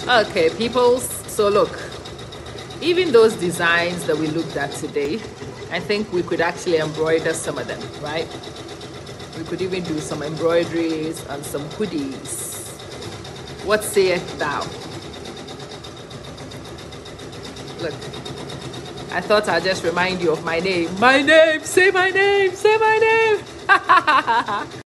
Okay, peoples. So look, even those designs that we looked at today, I think we could actually embroider some of them, right? We could even do some embroideries and some hoodies. What sayest thou? Look, I thought I'd just remind you of my name. My name! Say my name! Say my name!